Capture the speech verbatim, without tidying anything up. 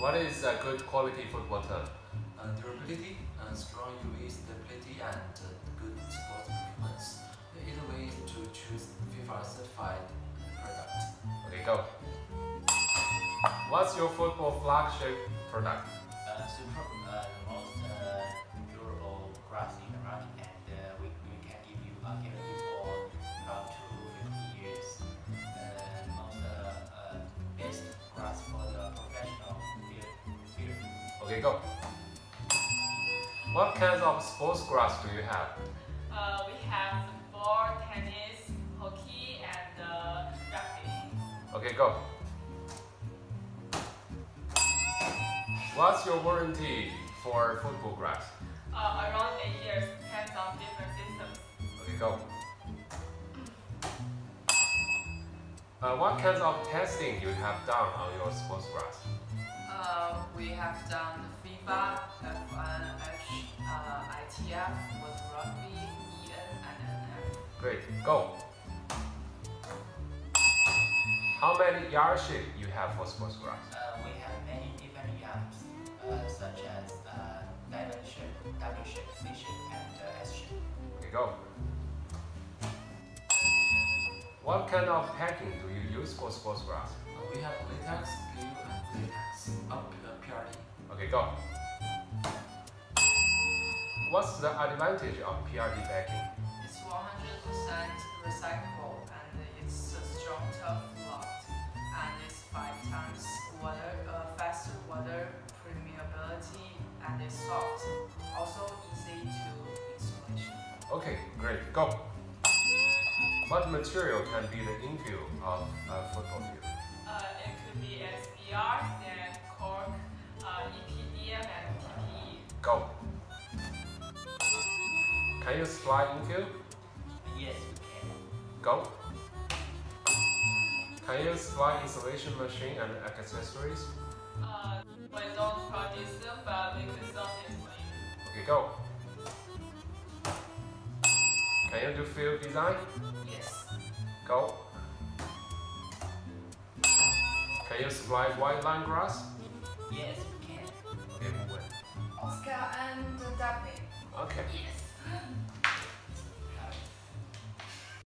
What is a good quality football turf? Uh, durability, uh, strong U V stability, and uh, good sports performance. The easy way to choose FIFA certified product. Okay, go. What's your football flagship product? Uh, super, uh, the most uh, durable grass in the market, and uh, we, we can give you a guarantee for up to fifty years. Uh, most uh, uh, best grass for the professional field. Okay, go. What kinds of sports grass do you have? Uh, we have football, tennis, hockey, and uh, rugby. Okay, go. What's your warranty for football grass? Uh, around eight years, depends on different systems. Okay, go. Uh, what kinds of testing you have done on your sports grass? Uh, we have done the FIFA, F one H, uh, I T F with rugby, E N, and N F. Great, go. How many yardship you have for sports grass? Uh, we have many different yards, uh, such as uh, diamond shape, W shape, C shape, and uh, S shape. Okay, go. What kind of packing do you use for sports grass? Uh, we have latex, P U, and latex, uh, P R T. Okay, go. What's the advantage of P R T packing? It's one hundred percent recyclable, and it's a strong, tough lot, and it's five times water, uh, faster water permeability, and it's soft. Also easy to installation. Okay, great, go. What material can be the infill of a football field? Uh, it could be S B R, sand, cork, uh, E P D M, and P P E. Go. Can you supply infill? Yes, we can. Go. Can you supply installation machine and accessories? Uh, we don't produce them, but we can sell them for you. Okay, go. Can you do field design? Yes. Go. Can you supply white line grass? Yes, we can. Okay, move on. Oscar and Daphne. Okay. Yes.